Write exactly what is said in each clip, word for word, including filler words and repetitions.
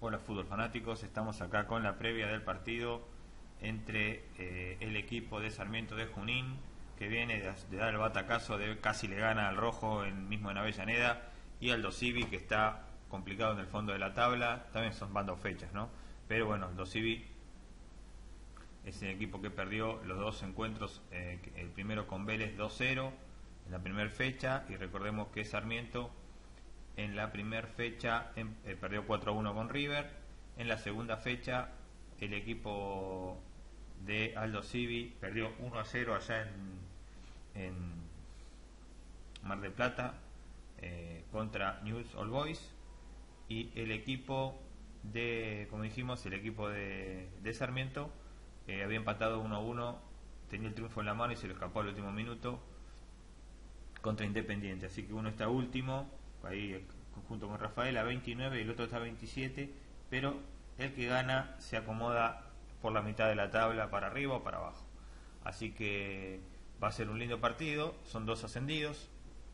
Hola fútbol fanáticos, estamos acá con la previa del partido entre eh, el equipo de Sarmiento de Junín, que viene de, de dar el batacazo, de casi le gana al Rojo en, mismo en Avellaneda, y Aldo Civi, que está complicado en el fondo de la tabla. También son van dos fechas, ¿no? Pero bueno, Aldo Civi es el equipo que perdió los dos encuentros, eh, el primero con Vélez dos cero en la primera fecha, y recordemos que Sarmiento en la primera fecha en, eh, perdió cuatro a uno con River. En la segunda fecha el equipo de Aldo Civi perdió uno a cero allá en, en Mar del Plata eh, contra News All Boys, y el equipo de, como dijimos, el equipo de, de Sarmiento eh, había empatado uno a uno, tenía el triunfo en la mano y se lo escapó al último minuto contra Independiente, así que uno está último ahí junto con Rafael a veintinueve y el otro está a veintisiete, pero el que gana se acomoda por la mitad de la tabla, para arriba o para abajo. Así que va a ser un lindo partido, son dos ascendidos,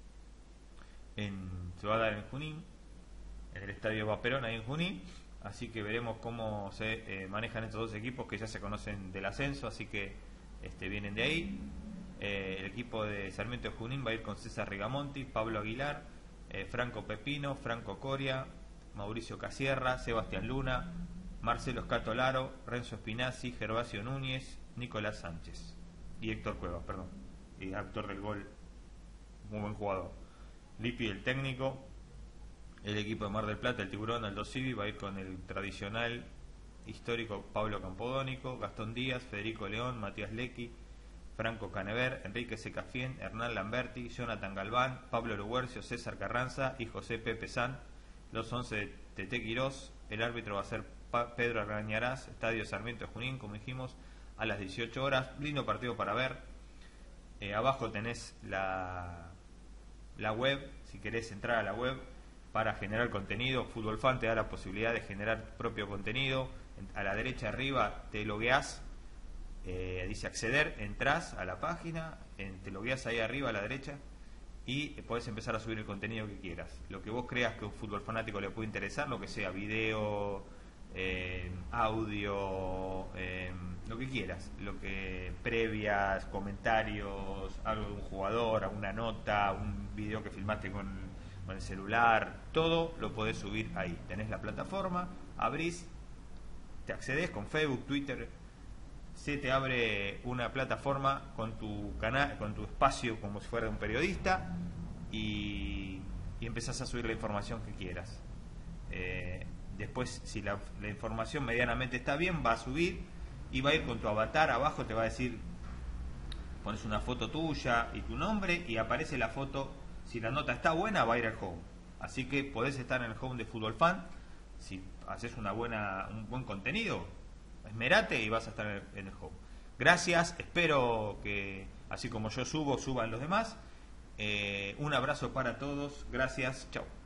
en, se va a dar en Junín, en el estadio Vaperón, ahí en Junín, así que veremos cómo se eh, manejan estos dos equipos que ya se conocen del ascenso, así que este, vienen de ahí. Eh, el equipo de Sarmiento de Junín va a ir con César Rigamonti, Pablo Aguilar, Eh, Franco Pepino, Franco Coria, Mauricio Casierra, Sebastián Luna, Marcelo Scatolaro, Renzo Spinazzi, Gervasio Núñez, Nicolás Sánchez y Héctor Cuevas, perdón, y actor del gol, muy buen jugador. Lipi, el técnico. El equipo de Mar del Plata, el Tiburón, Aldo Civi, va a ir con el tradicional histórico Pablo Campodónico, Gastón Díaz, Federico León, Matías Lecky, Franco Canever, Enrique Secafien, Hernán Lamberti, Jonathan Galván, Pablo Luguercio, César Carranza y José Pepe San. Los once de Tete Quirós. El árbitro va a ser Pedro Argañarás. Estadio Sarmiento de Junín, como dijimos, a las dieciocho horas. Lindo partido para ver. Eh, abajo tenés la, la web, si querés entrar a la web para generar contenido. Fútbol Fan te da la posibilidad de generar propio contenido. A la derecha arriba te logueás. Eh, dice acceder, entras a la página, en, te logueas ahí arriba a la derecha y podés empezar a subir el contenido que quieras, lo que vos creas que a un fútbol fanático le puede interesar, lo que sea, video, eh, audio, eh, lo que quieras, lo que previas, comentarios, algo de un jugador, alguna nota, un video que filmaste con, con el celular, todo lo podés subir ahí. Tenés la plataforma, abrís, te accedes con Facebook, Twitter. Se te abre una plataforma con tu canal, con tu espacio, como si fuera un periodista, y, y empezás a subir la información que quieras. Eh, después, si la, la información medianamente está bien, va a subir y va a ir con tu avatar. Abajo te va a decir, pones una foto tuya y tu nombre, y aparece la foto. Si la nota está buena, va a ir al home. Así que podés estar en el home de Fútbol Fan. Si haces una buena, un buen contenido, esmerate y vas a estar en el, en el home. Gracias, espero que así como yo subo, suban los demás. Eh, un abrazo para todos, gracias, chao.